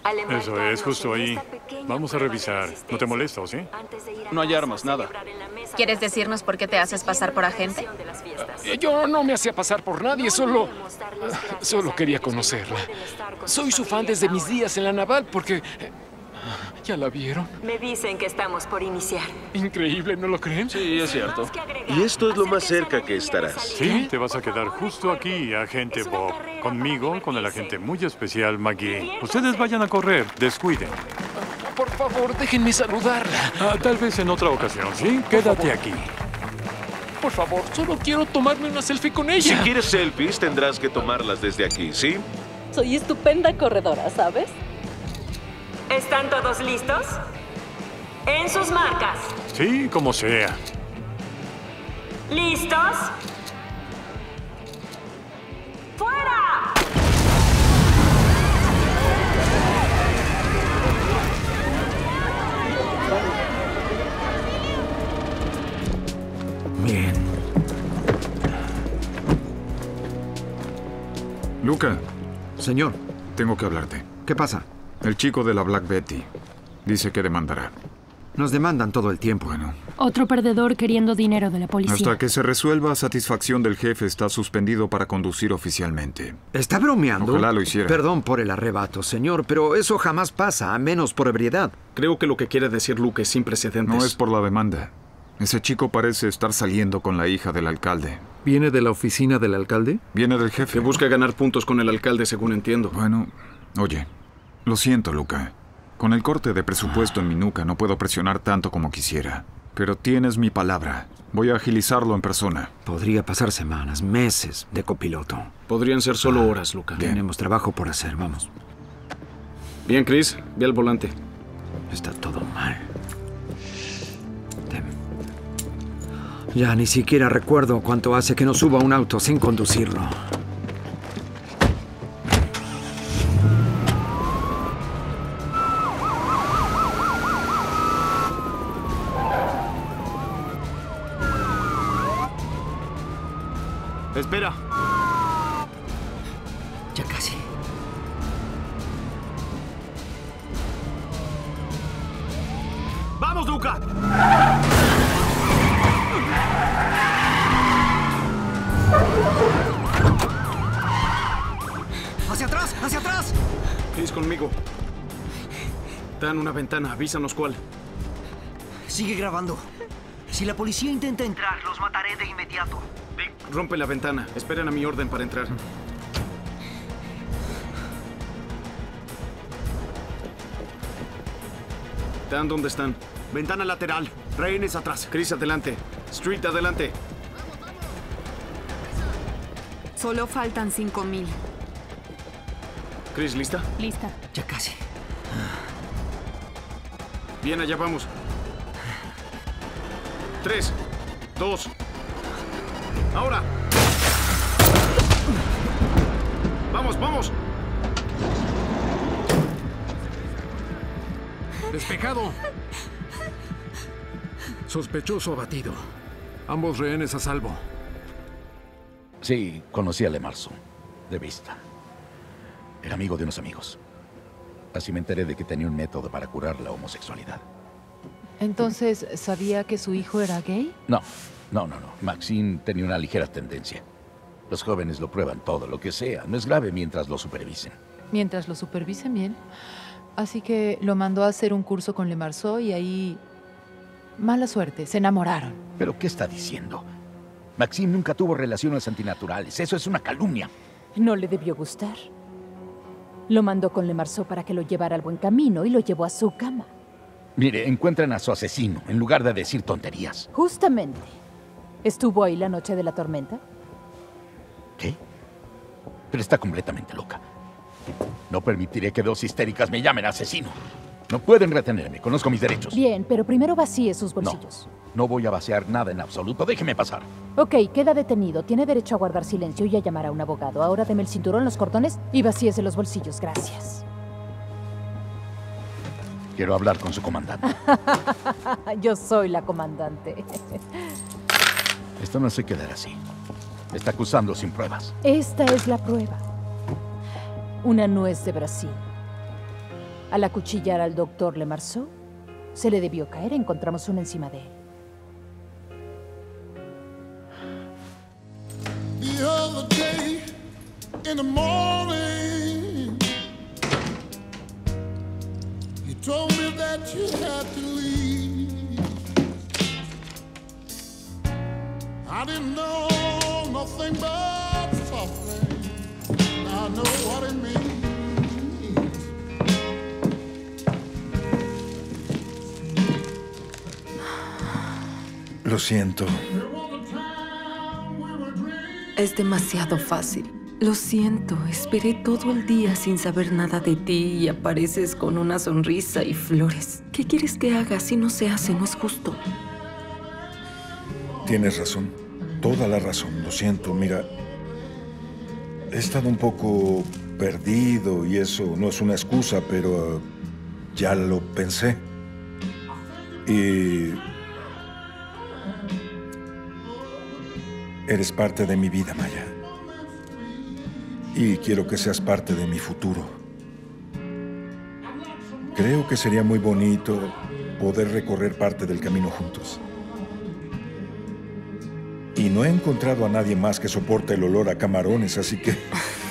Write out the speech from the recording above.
Eso es, justo ahí. Vamos a revisar. ¿No te molesta, o sí? No hay armas, nada. ¿Quieres decirnos por qué te haces pasar por agente? Yo no me hacía pasar por nadie, solo quería conocerla. Soy su fan desde mis días en la naval porque... ¿Ya la vieron? Me dicen que estamos por iniciar. Increíble, ¿no lo creen? Sí, es cierto. Y esto es lo más cerca que estarás. Sí, te vas a quedar justo aquí, agente Bob. Conmigo, con el agente muy especial McGee. Ustedes vayan a correr, descuiden. Por favor, déjenme saludarla. Tal vez en otra ocasión, ¿sí? Quédate aquí. Por favor, solo quiero tomarme una selfie con ella. Si quieres selfies, tendrás que tomarlas desde aquí, ¿sí? Soy estupenda corredora, ¿sabes? ¿Están todos listos? En sus marcas. Sí, como sea. ¿Listos? ¡Fuera! Bien. Luca, Señor, tengo que hablarte. ¿qué pasa? El chico de la Black Betty dice que demandará. Nos demandan todo el tiempo. Bueno, Otro perdedor queriendo dinero de la policía. hasta que se resuelva, satisfacción del jefe está suspendido para conducir oficialmente. ¿Está bromeando? Ojalá lo hiciera. Perdón por el arrebato, señor, pero eso jamás pasa, a menos por ebriedad. Creo que lo que quiere decir Luke es sin precedentes. No es por la demanda. Ese chico parece estar saliendo con la hija del alcalde. ¿Viene de la oficina del alcalde? Viene del jefe. Que busca ganar puntos con el alcalde, según entiendo. Bueno, oye, lo siento, Luca. Con el corte de presupuesto en mi nuca no puedo presionar tanto como quisiera. Pero tienes mi palabra. Voy a agilizarlo en persona. Podría pasar semanas, meses de copiloto. Podrían ser solo horas, Luca. Tenemos trabajo por hacer, vamos. Bien, Chris, ve al volante. Está todo mal. Ya ni siquiera recuerdo cuánto hace que no suba un auto sin conducirlo. Espera. Ya casi. ¡Vamos, Luca! ¡Hacia atrás! ¡Hacia atrás! Chris, conmigo. Dan una ventana, avísanos cuál. Sigue grabando. Si la policía intenta entrar, los mataré de inmediato. Dick, rompe la ventana. Esperen a mi orden para entrar. Dan, ¿dónde están? Ventana lateral. Rehenes atrás. Chris, adelante. Street, adelante. Solo faltan 5,000. Chris, ¿lista? Lista. Ya casi. Bien, allá vamos. 3, 2. ¡Ahora! ¡Vamos, vamos! ¡Despejado! Sospechoso abatido. Ambos rehenes a salvo. Sí, conocí a Lemarson, de vista. Era amigo de unos amigos. Así me enteré de que tenía un método para curar la homosexualidad. Entonces, ¿sabía que su hijo era gay? No. Maxine tenía una ligera tendencia. Los jóvenes lo prueban todo, lo que sea. No es grave mientras lo supervisen. Mientras lo supervisen bien. Así que lo mandó a hacer un curso con Lemarceau y ahí... Mala suerte, se enamoraron. ¿Pero qué está diciendo? Maxine nunca tuvo relaciones antinaturales. Eso es una calumnia. No le debió gustar. Lo mandó con Lemarceau para que lo llevara al buen camino y lo llevó a su cama. Mire, encuentran a su asesino en lugar de decir tonterías. Justamente. ¿Estuvo ahí la noche de la tormenta? ¿Qué? Pero está completamente loca. No permitiré que dos histéricas me llamen asesino. No pueden retenerme. Conozco mis derechos. Bien, pero primero vacíe sus bolsillos. No voy a vaciar nada en absoluto. Déjeme pasar. Ok, queda detenido. Tiene derecho a guardar silencio y a llamar a un abogado. Ahora deme el cinturón, los cordones y vacíese los bolsillos. Gracias. Quiero hablar con su comandante. Yo soy la comandante. Esto no se quedará así. Me está acusando sin pruebas. Esta es la prueba. Una nuez de Brasil. Al acuchillar al doctor Lemarceau, se le debió caer. Encontramos uno encima de él. The other day in the morning, you told me that you had to leave. I didn't know nothing but suffering. Now I know what it means. Lo siento. Es demasiado fácil. Lo siento, esperé todo el día sin saber nada de ti y apareces con una sonrisa y flores. ¿Qué quieres que haga si no se hace? No es justo. Tienes razón. Toda la razón. Lo siento. Mira, he estado un poco perdido y eso no es una excusa, pero ya lo pensé. Y eres parte de mi vida, Maya. Y quiero que seas parte de mi futuro. Creo que sería muy bonito poder recorrer parte del camino juntos. Y no he encontrado a nadie más que soporte el olor a camarones, así que